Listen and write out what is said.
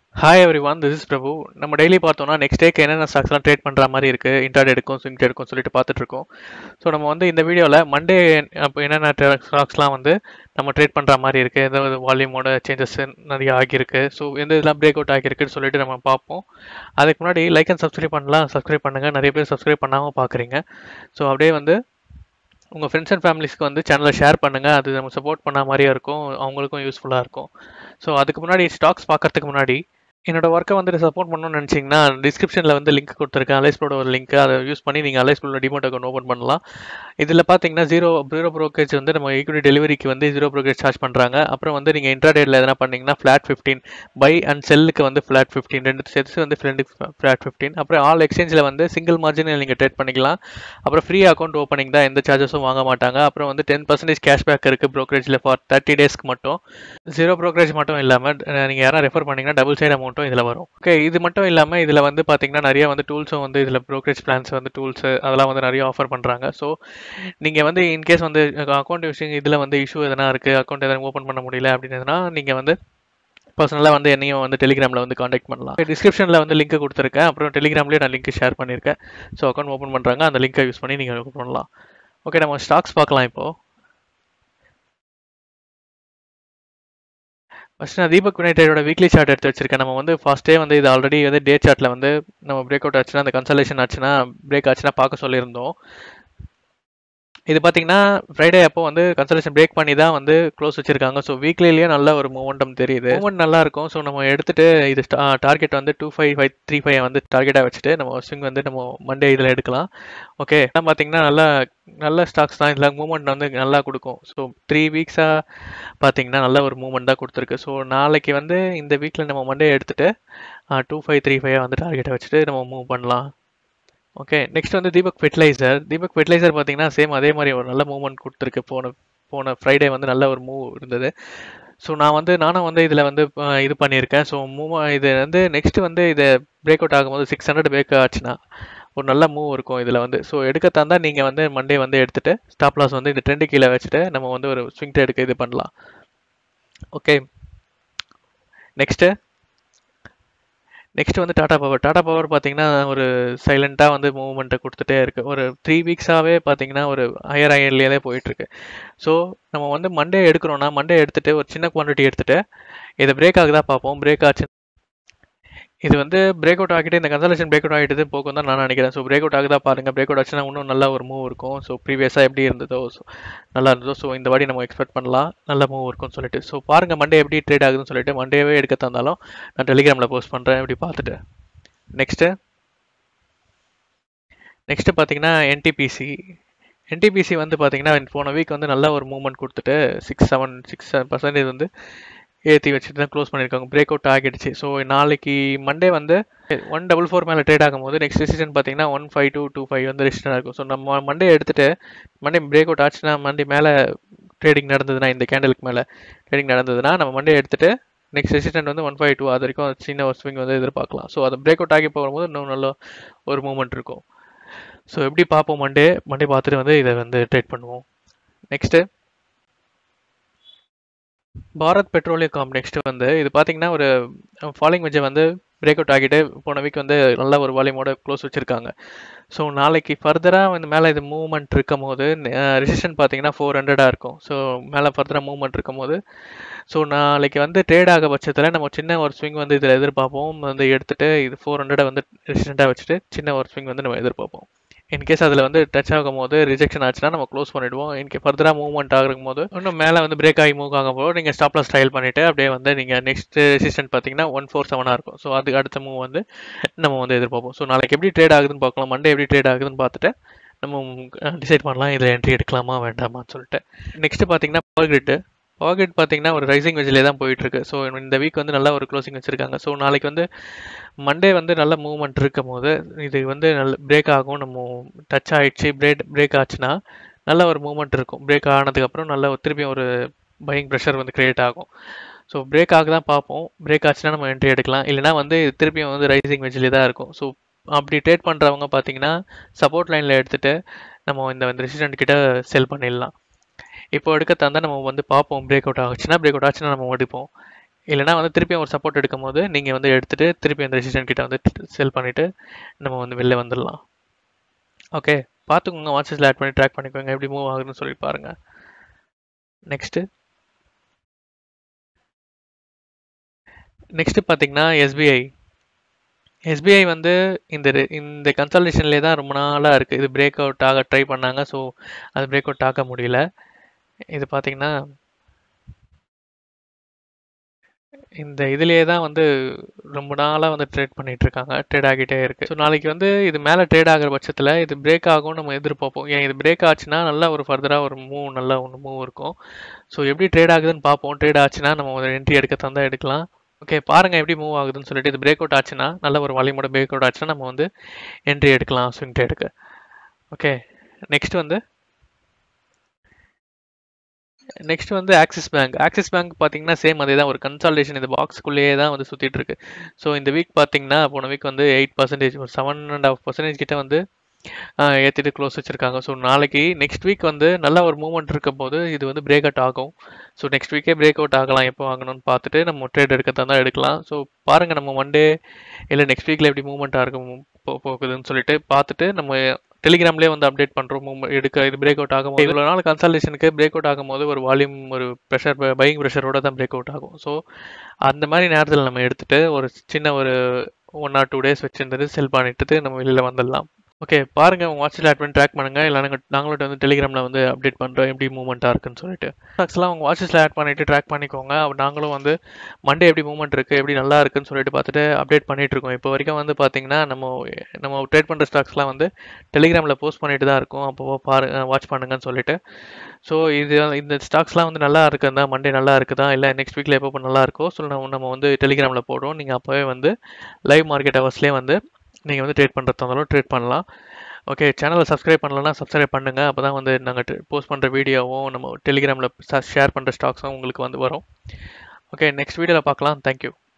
Hi everyone, this is Prabhu. நம்ம daily பார்த்தோம்னா next டேக்கு என்னென்ன ஸ்டாக்ஸ்லாம் ட்ரேட் பண்ணுற மாதிரி இருக்குது, இன்ட்ராடே எடுக்கும் ஸ்விங் ட்ரேட் எடுக்கும் சொல்லிட்டு பார்த்துட்டு இருக்கோம். ஸோ நம்ம வந்து இந்த வீடியோவில் மண்டே அப்போ என்னென்ன ஸ்டாக்ஸ்லாம் வந்து நம்ம ட்ரேட் பண்ணுற மாதிரி இருக்குது, ஏதாவது வால்யூமோட சேஞ்சஸ் நிறைய ஆகியிருக்கு, ஸோ எந்த இதெல்லாம் பிரேக் அவுட் ஆகியிருக்குன்னு சொல்லிட்டு நம்ம பார்ப்போம். அதுக்கு முன்னாடி லைக் அண்ட் சப்ஸ்கிரைப் பண்ணலாம், சப்ஸ்கிரைப் பண்ணுங்கள். நிறைய பேர் சப்ஸ்கிரைப் பண்ணாமல் பார்க்குறீங்க. ஸோ அப்படியே வந்து உங்கள் ஃப்ரெண்ட்ஸ் அண்ட் ஃபேமிலிஸ்க்கு வந்து சேனலை ஷேர் பண்ணுங்கள். அது நம்ம சப்போர்ட் பண்ண மாதிரியே இருக்கும், அவங்களுக்கும் யூஸ்ஃபுல்லாக இருக்கும். ஸோ அதுக்கு முன்னாடி ஸ்டாக்ஸ் பார்க்கறதுக்கு முன்னாடி என்னோட ஒர்க்கை வந்துட்டு சப்போர்ட் பண்ணணும்னு நினச்சிங்கன்னா டிஸ்கிரிப்ஷனில் வந்து லிங்க் கொடுத்துருக்கேன், அலைஸ்ப்ளோட ஒரு லிங்க். அதை யூஸ் பண்ணி நீங்கள் அலைஸ்ப்ளோட டிமோட் அக்கௌண்ட் ஓப்பன் பண்ணலாம். இதில் பார்த்தீங்கன்னா ஜீரோ ப்ரோக்கரேஜ் வந்து நம்ம ஈக்விட்டி டெலிவரிக்கு வந்து ஜீரோ ப்ரோக்கரேஜ் சார்ஜ் பண்ணுறாங்க. அப்புறம் வந்து நீங்கள் இன்ட்ராடேயில் எதனா பண்ணிங்கன்னா ஃப்ளாட் 15, பை அண்ட் செல்லுக்கு வந்து ஃப்ளாட் 15, ரெண்டு சேர்த்து வந்து ஃப்ளாட் 15. அப்புறம் ஆல் எக்ஸ்சேஞ்சில் வந்து சிங்கிள் மார்ஜினில் நீங்கள் ட்ரேட் பண்ணிக்கலாம். அப்புறம் ஃப்ரீ அக்கௌண்ட் ஓப்பனிங் தான், எந்த சார்ஜஸும் வாங்க மாட்டாங்க. அப்புறம் வந்து 10% கேஷ்பேக் இருக்குது ப்ரோக்கரேஜில் ஃபார் 30 டேஸ்க்கு மட்டும். ஜீரோ ப்ரோக்கரேஜ் மட்டும் இல்லாமல் நீங்கள் யாராவது ரெஃபர் பண்ணிங்கன்னா டபுள் சைட் அமௌண்ட்டும் இதில் வரும். ஓகே, இது மட்டும் இல்லாமல் இதில் வந்து பார்த்தீங்கன்னா நிறைய வந்து டூல்ஸும் வந்து இதில் ப்ரோக்கரேஜ் பிளான்ஸ் வந்து டூல்ஸு அதெல்லாம் வந்து நிறைய ஆஃபர் பண்ணுறாங்க. ஸோ நீங்கள் வந்து இன்கேஸ் வந்து அக்கௌண்ட் விஷயம் இதில் வந்து இஷ்யூ எதனா இருக்குது, அக்கௌண்ட் எதனா ஓப்பன் பண்ண முடியல அப்படின்றதுனா நீங்கள் வந்து பர்சனலாக வந்து என்னையும் வந்து டெலிகிராமில் வந்து காண்டாக்ட் பண்ணலாம். டிஸ்கிரிப்ஷனில் வந்து லிங்க் கொடுத்துருக்கேன், அப்புறம் டெலிகிராம்லேயே நான் லிங்க் ஷேர் பண்ணியிருக்கேன். ஸோ அக்கௌண்ட் ஓப்பன் பண்ணுறாங்க, அந்த லிங்கை யூஸ் பண்ணி நீங்கள் ஓப்பன் பண்ணலாம். ஓகே, நம்ம ஸ்டாக்ஸ் பார்க்கலாம். இப்போது ஃபர்ஸ்ட் நான் தீபக் யுனைடெடோட வீக்லி சார்ட் எடுத்து வச்சிருக்கேன். நம்ம வந்து ஃபர்ஸ்டே வந்து இது ஆல்ரெடி வந்து டே சார்ட்டில் வந்து நம்ம பிரேக் அவுட் ஆச்சுன்னா, அந்த கன்சல்டேஷன் ஆச்சுன்னா, பிரேக் ஆச்சுன்னா பார்க்க சொல்லியிருந்தோம். இது பார்த்தீங்கன்னா ஃப்ரைடே அப்போ வந்து கன்சல்டேஷன் பிரேக் பண்ணி தான் வந்து க்ளோஸ் வச்சிருக்காங்க. ஸோ வீக்லிலேயே நல்ல ஒரு மூமெண்டம் தெரியுது, மூமெண்ட் நல்லா இருக்கும். ஸோ நம்ம எடுத்துட்டு இது டார்கெட் வந்து 25535 வந்து டார்கெட்டாக வச்சுட்டு நம்ம ஸ்விங் வந்து நம்ம மண்டே இதில் எடுக்கலாம். ஓகே, பார்த்தீங்கன்னா நல்ல ஸ்டாக்ஸ் தான், இதில் மூமெண்ட் வந்து நல்லா கொடுக்கும். ஸோ 3 வீக்ஸாக பார்த்தீங்கன்னா நல்ல ஒரு மூமெண்ட் தான் கொடுத்துருக்கு. ஸோ நாளைக்கு வந்து இந்த வீக்கில் நம்ம மண்டே எடுத்துட்டு 2535 வந்து டார்கெட்டை வச்சுட்டு நம்ம மூவ் பண்ணலாம். ஓகே, நெக்ஸ்ட் வந்து தீபக் ஃபெர்டிலைசர் பார்த்தீங்கன்னா சேம் அதே மாதிரி ஒரு நல்ல மூவ்மெண்ட் கொடுத்துருக்கு. போன ஃப்ரைடே வந்து நல்ல ஒரு மூவ் இருந்தது. ஸோ நானும் வந்து இதில் வந்து இது பண்ணியிருக்கேன். ஸோ இது வந்து நெக்ஸ்ட் வந்து இது பிரேக் அவுட் ஆகும்போது 600 பிரேக் ஆச்சுன்னா ஒரு நல்ல மூவ் இருக்கும் இதில் வந்து. ஸோ எடுக்க தந்தா நீங்கள் வந்து மண்டே வந்து எடுத்துட்டு ஸ்டாப் லாஸ் வந்து இந்த ட்ரெண்டு கீழே வச்சுட்டு நம்ம வந்து ஒரு ஸ்விங் ட்ரேடுக்கு இது பண்ணலாம். ஓகே, நெக்ஸ்ட் வந்து டாடா பவர் பார்த்தீங்கன்னா ஒரு சைலண்ட்டாக வந்து மூவ்மெண்ட்டை கொடுத்துட்டே இருக்குது. ஒரு 3 வீக்ஸாகவே பார்த்தீங்கன்னா ஒரு ஹையர்லேயே தான் போயிட்டுருக்கு. ஸோ நம்ம வந்து மண்டே எடுக்கிறோன்னா மண்டே எடுத்துகிட்டு ஒரு சின்ன குவான்டிட்டி எடுத்துகிட்டு இதை பிரேக் ஆகுதா பார்ப்போம். பிரேக் ஆச்சு, இது வந்து பிரேக் அவுட் ஆகிட்டு இந்த கன்சல்டேஷன் பிரேக் அவுட் ஆகிட்டு போகும் தான் நான் நினைக்கிறேன். ஸோ பிரேக் அவுட் ஆகுதா பாருங்கள். பிரேக் அவுட் ஆச்சுன்னா இன்னும் நல்ல ஒரு மூவ் இருக்கும். ஸோ ப்ரீவியஸாக எப்படி இருந்ததோ நல்லா இருந்ததோ ஸோ இந்த வாட்டி நம்ம எக்ஸ்பெக்ட் பண்ணலாம் நல்ல மூவ் இருக்கும்னு சொல்லிட்டு. ஸோ பாருங்கள் மண்டே எப்படி ட்ரேட் ஆகுதுன்னு சொல்லிட்டு. மண்டேவே எடுக்க தந்தாலும் நான் டெலிகிராமில் போஸ்ட் பண்ணுறேன், இப்படி பார்த்துட்டு. நெக்ஸ்ட்டு பார்த்தீங்கன்னா என்டிபிசி வந்து பார்த்தீங்கன்னா போன வீக் வந்து நல்ல ஒரு மூவ்மெண்ட் கொடுத்துட்டு 6-7% வந்து ஏற்றி வச்சுட்டு தான் க்ளோஸ் பண்ணியிருக்காங்க. பிரேக் அவுட் ஆகிடுச்சு. ஸோ நாளைக்கு மண்டே வந்து 144 மேலே ட்ரேட் ஆகும்போது நெக்ஸ்ட் ரெசிஸ்டன்ட் பார்த்தீங்கன்னா 15225 வந்து ரெசிஸ்டன்ட் இருக்கும். ஸோ நம்ம மண்டே எடுத்துகிட்டு மண்டே பிரேக் அவுட் ஆச்சுன்னா மண்டே மேலே ட்ரேடிங் நடந்ததுன்னா, இந்த கேண்டலுக்கு மேலே ட்ரேடிங் நடந்ததுன்னா நம்ம மண்டே எடுத்துகிட்டு நெக்ஸ்ட் ரெசிஸ்டன்ட் வந்து 152 அது வரைக்கும் சின்ன ஒரு ஸ்விங் வந்து எதிர்பார்க்கலாம். ஸோ அது பிரேக் அவுட் ஆகி போகும்போது இன்னும் நல்ல ஒரு மூவ்மெண்ட் இருக்கும். ஸோ எப்படி பார்ப்போம், மண்டே பார்த்துட்டு வந்து இதை வந்து ட்ரேட் பண்ணுவோம். நெக்ஸ்ட்டு பாரத் பெட்ரோலியம் காம். நெக்ஸ்ட் வந்து இது பார்த்தீங்கன்னா ஒரு ஃபாலிங் வெஜ்ஜை வந்து பிரேக் அவுட் ஆகிட்டு போன வீக் வந்து நல்ல ஒரு வால்யூமோட க்ளோஸ் வச்சுருக்காங்க. ஸோ நாளைக்கு ஃபர்தராக வந்து மேலே இது மூவ்மெண்ட் இருக்கும் போது ரெசிஸ்டன்ட் பார்த்தீங்கன்னா 400 இருக்கும். ஸோ மேலே ஃபர்தராக மூவ்மெண்ட் இருக்கும் போது ஸோ நாளைக்கு வந்து ட்ரேட் ஆக பட்சத்தில் நம்ம சின்ன ஒரு ஸ்விங் வந்து இதில் எதிர்பார்ப்போம். வந்து எடுத்துகிட்டு இது 400 வந்து ரெசிஸ்டண்ட்டாக வச்சுட்டு சின்ன ஒரு ஸ்விங் வந்து நம்ம எதிர்பார்ப்போம். இன்கேஸ் அதில் வந்து டச் ஆகும் போது ரிஜெக்ஷன் ஆச்சுன்னா நம்ம க்ளோஸ் பண்ணிவிடுவோம். இன்கே ஃபர்தராக மூவ்மெண்ட் ஆகும் போது இன்னும் மேலே வந்து பிரேக் ஆகி மூவ் ஆகும் போது நீங்கள் ஸ்டாப் லாஸ் ட்ரையல் பண்ணிவிட்டு அப்படியே வந்து நீங்கள் நெக்ஸ்ட் ரெசிஸ்டன்ட் பார்த்தீங்கன்னா 147 இருக்கும். ஸோ அதுக்கு அடுத்த மூவ் வந்து நம்ம வந்து எதிர்பார்ப்போம். ஸோ நாளைக்கு எப்படி ட்ரேட் ஆகுதுன்னு பார்க்கலாம். மண்டே எப்படி ட்ரேட் ஆகுதுன்னு பார்த்துட்டு நம்ம டிசைட் பண்ணலாம் இதில் என்ட்ரி எடுக்கலாமா வேண்டாமான்னு சொல்லிட்டு. நெக்ஸ்ட் பார்த்தீங்கன்னா பவர் கிரிட் பார்த்தீங்கன்னா ஒரு ரைசிங் வெஜ்லேயே தான் போயிட்டுருக்கு. ஸோ இந்த வீக் வந்து நல்ல ஒரு க்ளோசிங் வச்சுருக்காங்க. ஸோ நாளைக்கு வந்து மண்டே வந்து நல்ல மூவ்மெண்ட் இருக்கும் போது இது வந்து நல்ல பிரேக் ஆகும். நம்ம டச் ஆகிடுச்சு, பிரேக் ஆச்சுன்னா நல்ல ஒரு மூவ்மெண்ட் இருக்கும். பிரேக் ஆனதுக்கப்புறம் நல்ல திருப்பியும் ஒரு பையிங் ப்ரெஷர் வந்து க்ரியேட் ஆகும். ஸோ பிரேக் ஆக தான் பார்ப்போம். பிரேக் ஆச்சுன்னா நம்ம என்ட்ரி எடுக்கலாம், இல்லைனா வந்து திருப்பியும் வந்து ரைசிங் வெஜ்லேயே தான் இருக்கும். ஸோ அப்படி ட்ரேட் பண்ணுறவங்க பார்த்தீங்கன்னா சப்போர்ட் லைனில் எடுத்துகிட்டு நம்ம இந்த ரெசிஸ்டன்ட் கிட்ட செல் பண்ணிடலாம். இப்போ எடுக்க தந்தால் நம்ம வந்து பார்ப்போம். பிரேக் அவுட் ஆச்சுன்னா நம்ம எடுப்போம். இல்லைனா வந்து திருப்பியும் ஒரு சப்போர்ட் எடுக்கும் போது நீங்கள் வந்து எடுத்துகிட்டு திருப்பி அந்த ரெசிஸ்டன்ட் கிட்ட வந்து செல் பண்ணிவிட்டு நம்ம வந்து வெளில வந்துடலாம். ஓகே, பார்த்துக்கோங்க, வாட்சஸில் ஆட் பண்ணி ட்ராக் பண்ணிக்கோங்க எப்படி மூவ் ஆகுதுன்னு சொல்லி பாருங்கள். நெக்ஸ்ட்டு பார்த்தீங்கன்னா எஸ்பிஐ வந்து இந்த கன்சல்டேஷன்லேயே தான் ரொம்ப நாளாக இருக்குது. இது பிரேக் அவுட் ஆக ட்ரை பண்ணாங்க. ஸோ அது பிரேக் அவுட் ஆக முடியல. இது பார்த்தீங்கன்னா இந்த இதுலேயே தான் வந்து ரொம்ப நாளாக வந்து ட்ரேட் பண்ணிட்டு இருக்காங்க. ட்ரேட் ஆகிட்டே இருக்கு. ஸோ நாளைக்கு வந்து இது மேலே ட்ரேட் ஆகிற பட்சத்தில் இது பிரேக் ஆகும்னு நம்ம எதிர்பார்ப்போம். ஏன் இது பிரேக் ஆச்சுன்னா நல்லா ஒரு ஃபர்தராக ஒரு நல்லா ஒன்று மூவ் இருக்கும். ஸோ எப்படி ட்ரேட் ஆகுதுன்னு பார்ப்போம். ட்ரேட் ஆச்சுன்னா நம்ம ஒரு என்ட்ரி எடுக்க தந்தா எடுக்கலாம். ஓகே, பாருங்க எப்படி மூவ் ஆகுதுன்னு சொல்லிட்டு. இது பிரேக் அவுட் ஆச்சுன்னா நல்ல ஒரு வால்யூமோட பிரேக் அவுட் ஆச்சுன்னா நம்ம வந்து என்ட்ரி எடுக்கலாம் ஸ்விங் ட்ரேடுக்கு. ஓகே, நெக்ஸ்ட் வந்து ஆக்சிஸ் பேங்க் பார்த்தீங்கன்னா சேம் அதே தான், ஒரு கன்சால்டேஷன் இந்த பாக்ஸ்க்குள்ளேயே தான் வந்து சுற்றிட்டு இருக்கு. ஸோ இந்த வீக் பார்த்தீங்கன்னா போன வீக் வந்து 8%, ஒரு 7.5% கிட்ட வந்து ஏற்றிட்டு க்ளோஸ் வச்சிருக்காங்க. ஸோ நாளைக்கு நெக்ஸ்ட் வீக் வந்து நல்ல ஒரு மூவ்மெண்ட் இருக்க போது இது வந்து பிரேக் அவுட் ஆகும். ஸோ நெக்ஸ்ட் வீக்கே பிரேக் அவுட் ஆகலாம். எப்போ வாங்கணும்னு பார்த்துட்டு நம்ம ட்ரேட் எடுக்கிறதா தான் எடுக்கலாம். ஸோ பாருங்கள், நம்ம மண்டே இல்லை நெக்ஸ்ட் வீக்கில் எப்படி மூவ்மெண்ட்டாக இருக்கும் போகுதுன்னு சொல்லிட்டு பார்த்துட்டு நம்ம டெலிகிராம்லேயே வந்து அப்டேட் பண்ணுறோம். இது பிரேக் அவுட் ஆகும். இவ்வளோ நாள் கன்சல்டேஷனுக்கு பிரேக் அவுட் ஆகும்போது ஒரு வால்யூம், ஒரு ப்ரெஷர், பையிங் ப்ரெஷரோட தான் பிரேக் அவுட் ஆகும். ஸோ அந்த மாதிரி நேரத்தில் நம்ம எடுத்துகிட்டு ஒரு சின்ன ஒரு 1 or 2 days வச்சுருந்தது செல் பண்ணிட்டு நம்ம வெளியில் வந்துடலாம். ஓகே, பாருங்க, உங்கள் வாட்சில் ஆட் பண்ணி ட்ராக் பண்ணுங்க. இல்லை நாங்களும் வந்து டெலிகிராமில் வந்து அப்டேட் பண்ணுறோம் எப்படி மூவ்மெண்ட்டாக இருக்குன்னு சொல்லிட்டு. ஸ்டாக்ஸ்லாம் உங்கள் வாட்சில் ஆட் பண்ணிட்டு ட்ராக் பண்ணிக்கோங்க. நாங்களும் வந்து மண்டே எப்படி மூவ்மெண்ட் இருக்குது, எப்படி நல்லா இருக்குன்னு சொல்லிட்டு பார்த்துட்டு அப்டேட் பண்ணிட்டு இருக்கோம். இப்போ வரைக்கும் வந்து பார்த்தீங்கன்னா நம்ம ட்ரேட் பண்ணுற ஸ்டாக்ஸ்லாம் வந்து டெலிகிராமில் போஸ்ட் பண்ணிட்டு தான் இருக்கோம். அப்போ வாட்ச் பண்ணுங்கன்னு சொல்லிட்டு. ஸோ இந்த ஸ்டாக்ஸ்லாம் வந்து நல்லா இருக்குதா, மண்டே நல்லா இருக்குதா, இல்லை நெக்ஸ்ட் வீக்கில் எப்போ நல்லா இருக்கோ நம்ம வந்து டெலிகிராமில் போடுவோம். நீங்கள் அப்போவே வந்து லைவ் மார்க்கெட் ஹவர்ஸ்லேயே வந்து நீங்கள் வந்து ட்ரேட் பண்ணுறதா இருந்தாலும் ட்ரேட் பண்ணலாம். ஓகே, சேனலை சப்ஸ்கிரைப் பண்ணலன்னா சப்ஸ்கிரைப் பண்ணுங்கள். அப்போ தான் வந்து நாங்கள் போஸ்ட் பண்ணுற வீடியோவும் நம்ம டெலிகிராமில் ஷேர் பண்ணுற ஸ்டாக்ஸும் உங்களுக்கு வந்து வரும். ஓகே, நெக்ஸ்ட் வீடியோவில் பார்க்கலாம். தேங்க்யூ.